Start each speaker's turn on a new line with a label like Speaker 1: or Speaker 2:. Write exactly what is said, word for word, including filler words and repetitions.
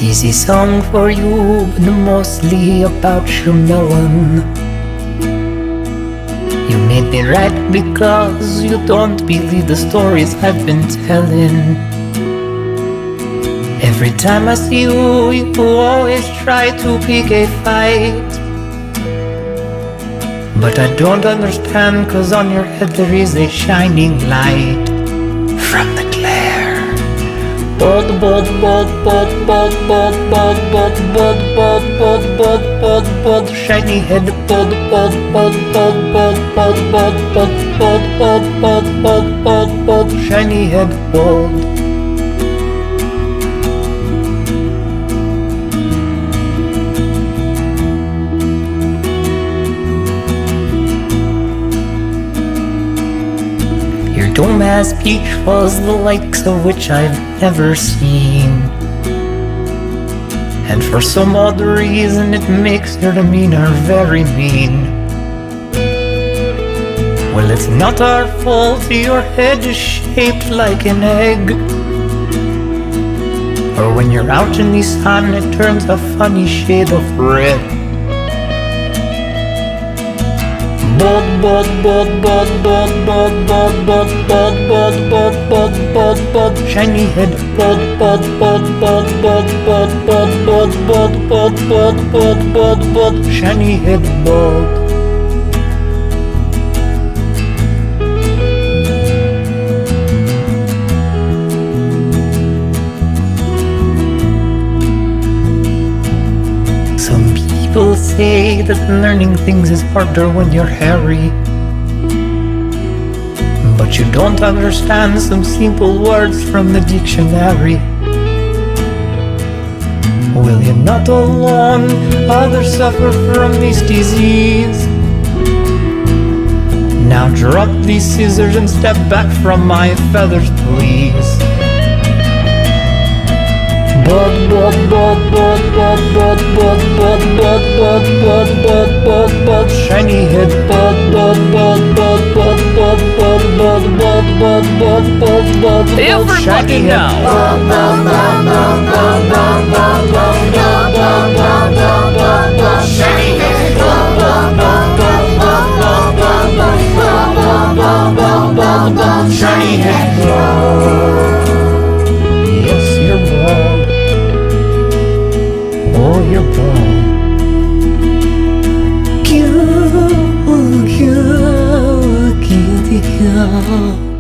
Speaker 1: Easy song for you, but mostly about your melon. You made me right because you don't believe the stories I've been telling. Every time I see you, you always try to pick a fight. But I don't understand, cause on your head there is a shining light from the glare. Bold, bold, bold, bold, bold, bold, bold, bold, bold, bold, bold, bold, bold, bold, shiny head, bold, bold, bold, bold, bold, bold, bold, bold, bold, bold, bold, bold, bold, bold, shiny head, bold. Your dome has peach fuzz, the likes of which I've never seen. And for some odd reason it makes your demeanor very mean. Well, it's not our fault your head is shaped like an egg. Or when you're out in the sun it turns a funny shade of red. Bold, bold, bold, bold, bold, bold, bold, bold, bold, bold, bold, bold, bold, bold, shiny head, bold, bold, bold, bold, bold, bold, bold, bold, bold, bold, bold, bold, bold, bold, shiny head, bold. People say that learning things is harder when you're hairy, but you don't understand some simple words from the dictionary. Well, you're not alone, others suffer from this disease. Now drop these scissors and step back from my feathers, please. Bud, bud, bud, bud, bud, bud, bud, bud, bud, bud, bud, bud, bud, bud, shiny head, bud, bud, bud, bud, bud, bud, bud, bud, bud, bud, bud, bud, bud,
Speaker 2: everybody now.
Speaker 1: Shiny head, shiny head, yes, you're bald. Oh, you're bald. Cute, cute, cute, cute.